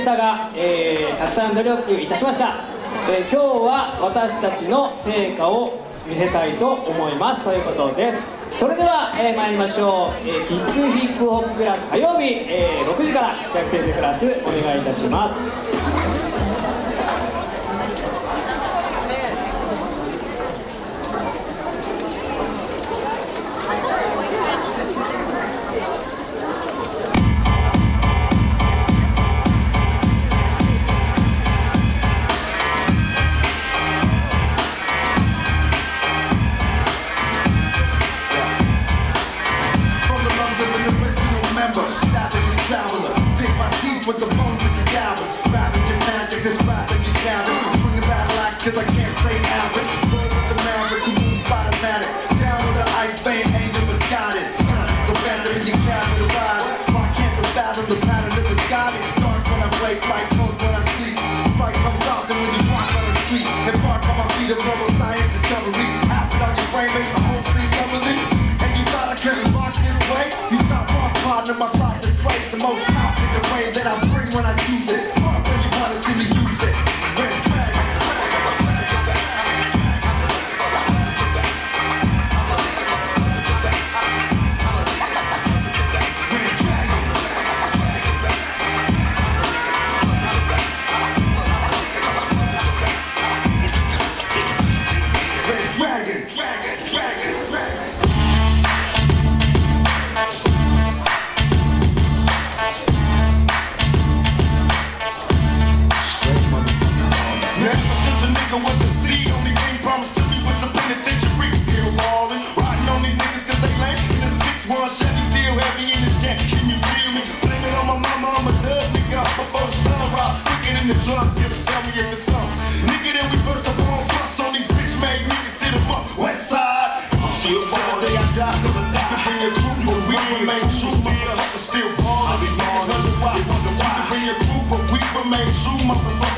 したが、たくさん努力いたしました。今日は私たちの成果を見せたいと思いますということです。それでは、参りましょう。キッズヒップホップクラス火曜日、6時から北先生クラスお願いいたします。 With the bones of cadavers, ravaging magic, this rapping you gather. Swinging battle axe, cause I can't stay average. Roll with the maverick, who moves automatic. Down with the ice vein, anger misguided. The phantom in your cabin arrives. Why can't the fathom the pattern of misguided? Dark when I play, light cold when I sleep. Fight comes out, then when you walk on the street. Embark on my feet of neuroscience discoveries. Acid on your brain makes the whole scene doubly. And you thought I couldn't walk this way? You thought my partner, my pride displays the most confident way that I bring when I choose it. Fuck when you wanna see me use it. Red dragon. Was a seed, only thing promised to me was the penitentiary. Still ballin', riding on these niggas cause they lame. In a 6-1 Chevy, still heavy in this game. Can you feel me? Blame it on my mama, I'm a thug nigga. Before the sunrise, wicked in the drug dealer. Tell me if it's on. Nigga, then we first up on bus on these bitch-made niggas. Sit them up, west side. I'm still ballin', day I die to the night. To bring a group, but we remain true. Motherfucker still ballin'. I be ballin', wonder why. You can bring a group, but we remain true. Motherfucker.